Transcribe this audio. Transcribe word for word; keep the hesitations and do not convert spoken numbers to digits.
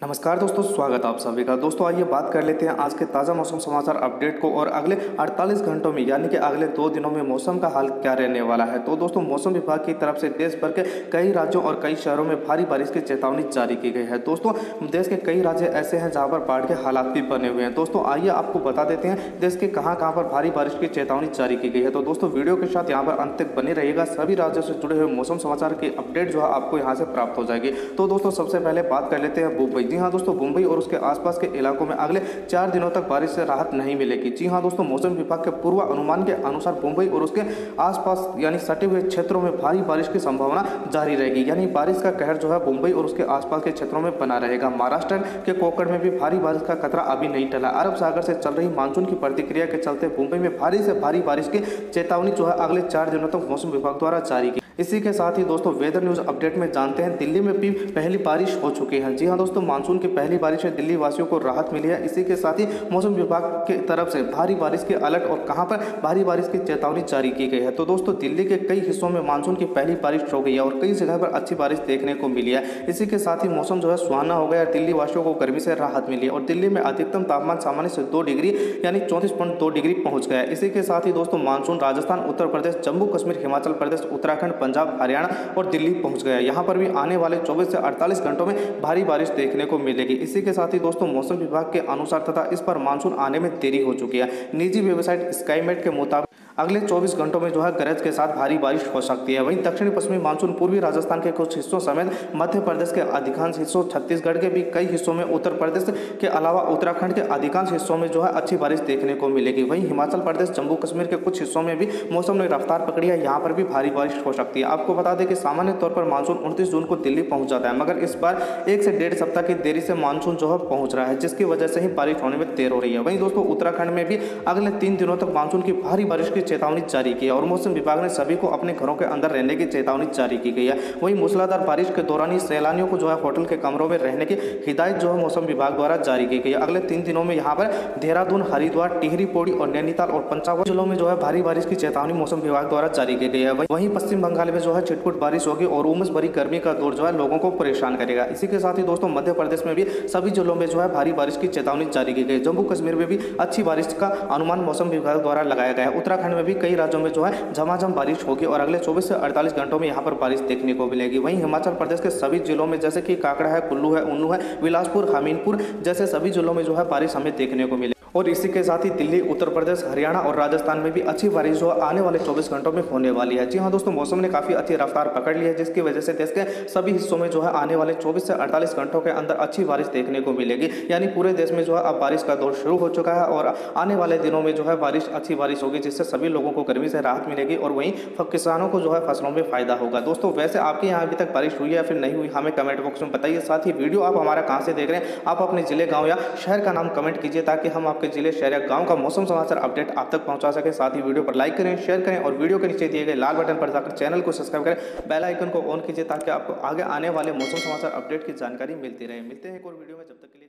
नमस्कार दोस्तों, स्वागत है आप सभी का। दोस्तों आइए बात कर लेते हैं आज के ताज़ा मौसम समाचार अपडेट को और अगले अड़तालीस घंटों में यानी कि अगले दो दिनों में मौसम का हाल क्या रहने वाला है। तो दोस्तों मौसम विभाग की तरफ से देश भर के कई राज्यों और कई शहरों में भारी बारिश की चेतावनी जारी की गई है। दोस्तों देश के कई राज्य ऐसे हैं जहाँ पर बाढ़ के हालात भी बने हुए हैं। दोस्तों आइए आपको बता देते हैं देश के कहाँ कहाँ पर भारी बारिश की चेतावनी जारी की गई है। तो दोस्तों वीडियो के साथ यहाँ पर अंत तक बने रहिएगा। सभी राज्यों से जुड़े हुए मौसम समाचार की अपडेट जो है आपको यहाँ से प्राप्त हो जाएगी। तो दोस्तों सबसे पहले बात कर लेते हैं मुंबई। जी हाँ दोस्तों, मुंबई और उसके आसपास के इलाकों में अगले चार दिनों तक बारिश से राहत नहीं मिलेगी। जी हां दोस्तों, मौसम विभाग के पूर्व अनुमान के अनुसार मुंबई और उसके आसपास यानी सटे हुए क्षेत्रों में भारी बारिश की संभावना जारी रहेगी। यानी बारिश का कहर जो है मुंबई और उसके आसपास के क्षेत्रों में बना रहेगा। महाराष्ट्र के कोकण में भी भारी बारिश का खतरा अभी नहीं टला। अरब सागर से चल रही मानसून की प्रतिक्रिया के चलते मुंबई में भारी से भारी बारिश की चेतावनी जो है अगले चार दिनों तक मौसम विभाग द्वारा जारी की। इसी के साथ ही दोस्तों वेदर न्यूज अपडेट में जानते हैं दिल्ली में भी पहली बारिश हो चुकी है। जी हां दोस्तों, मानसून की पहली बारिश से दिल्ली वासियों को राहत मिली है। इसी के साथ ही मौसम विभाग की तरफ से भारी बारिश के अलर्ट और कहां पर भारी बारिश की चेतावनी जारी की गई है। तो दोस्तों दिल्ली के कई हिस्सों में मानसून की पहली बारिश हो गई है और कई जगह पर अच्छी बारिश देखने को मिली है। इसी के साथ ही मौसम जो है सुहाना हो गया। दिल्ली वासियों को गर्मी से राहत मिली है और दिल्ली में अधिकतम तापमान सामान्य से दो डिग्री यानी चौंतीस पॉइंट दो डिग्री पहुंच गया। इसी के साथ ही दोस्तों मानसून राजस्थान, उत्तर प्रदेश, जम्मू कश्मीर, हिमाचल प्रदेश, उत्तराखंड, पंजाब, हरियाणा और दिल्ली पहुंच गया। यहां पर भी आने वाले चौबीस से अड़तालीस घंटों में भारी बारिश देखने को मिलेगी। इसी के साथ ही दोस्तों मौसम विभाग के अनुसार तथा इस पर मानसून आने में देरी हो चुकी है। निजी वेबसाइट स्काईमेट के मुताबिक अगले चौबीस घंटों में जो है गरज के साथ भारी बारिश हो सकती है। वहीं दक्षिणी पश्चिमी मानसून पूर्वी राजस्थान के कुछ हिस्सों समेत मध्य प्रदेश के अधिकांश हिस्सों, छत्तीसगढ़ के भी कई हिस्सों में, उत्तर प्रदेश के अलावा उत्तराखंड के अधिकांश हिस्सों में जो है अच्छी बारिश देखने को मिलेगी। वहीं हिमाचल प्रदेश, जम्मू कश्मीर के कुछ हिस्सों में भी मौसम ने रफ्तार पकड़ी है। यहाँ पर भी भारी बारिश हो सकती है। आपको बता दें कि सामान्य तौर पर मानसून उनतीस जून को दिल्ली पहुंच जाता है, मगर इस बार एक से डेढ़ सप्ताह की देरी से मानसून जो है पहुंच रहा है, जिसकी वजह से ही बारिश होने में देर हो रही है। वहीं दोस्तों उत्तराखंड में भी अगले तीन दिनों तक मानसून की भारी बारिश की चेतावनी जारी की है और मौसम विभाग ने सभी को अपने घरों के अंदर रहने की चेतावनी जारी की गई है। वहीं मूसलाधार बारिश के दौरान ही सैलानियों को जो है होटल के कमरों में रहने की हिदायत जो है मौसम विभाग द्वारा जारी की गई है। अगले तीन दिनों में यहाँ पर देहरादून, हरिद्वार, टिहरी, पौड़ी और नैनीताल और पंचावन जिलों में जो है भारी बारिश की चेतावनी मौसम विभाग द्वारा जारी की गई है। वहीं पश्चिम बंगाल में जो है छिटपुट बारिश होगी और उमस भरी गर्मी का दौर जो है लोगों को परेशान करेगा। इसी के साथ ही दोस्तों मध्य प्रदेश में भी सभी जिलों में जो है भारी बारिश की चेतावनी जारी की गई। जम्मू कश्मीर में भी अच्छी बारिश का अनुमान मौसम विभाग द्वारा लगाया गया है। उत्तराखंड में भी कई राज्यों में जो है झमाझम बारिश होगी और अगले चौबीस से अड़तालीस घंटों में यहाँ पर बारिश देखने को मिलेगी। वहीं हिमाचल प्रदेश के सभी जिलों में जैसे कि कांगड़ा है, कुल्लू है, उन्नू है, बिलासपुर, हमीरपुर जैसे सभी जिलों में जो है बारिश हमें देखने को मिलेगी। और इसी के साथ ही दिल्ली, उत्तर प्रदेश, हरियाणा और राजस्थान में भी अच्छी बारिश जो आने वाले चौबीस घंटों में होने वाली है। जी हाँ दोस्तों, मौसम ने काफी अच्छी रफ्तार पकड़ ली है, जिसकी वजह से देश के सभी हिस्सों में जो है आने वाले चौबीस से अड़तालीस घंटों के अंदर अच्छी बारिश देखने को मिलेगी। यानी पूरे देश में जो है अब बारिश का दौर शुरू हो चुका है और आने वाले दिनों में जो है बारिश अच्छी बारिश होगी, जिससे सभी लोगों को गर्मी से राहत मिलेगी और वहीं किसानों को जो है फसलों में फायदा होगा। दोस्तों वैसे आपके यहाँ अभी तक बारिश हुई या फिर नहीं हुई, हमें कमेंट बॉक्स में बताइए। साथ ही वीडियो आप हमारा कहाँ से देख रहे हैं, आप अपने जिले, गाँव या शहर का नाम कमेंट कीजिए ताकि हम आपके जिले, शहर या गाँव का मौसम समाचार अपडेट आप तक पहुंचा सके। साथ ही वीडियो पर लाइक करें, शेयर करें और वीडियो के नीचे दिए गए लाल बटन पर जाकर चैनल को सब्सक्राइब करें, बेल आइकन को ऑन कीजिए ताकि आपको आगे आने वाले मौसम समाचार अपडेट की जानकारी मिलती रहे। मिलते हैं एक और वीडियो में, जब तक के लिए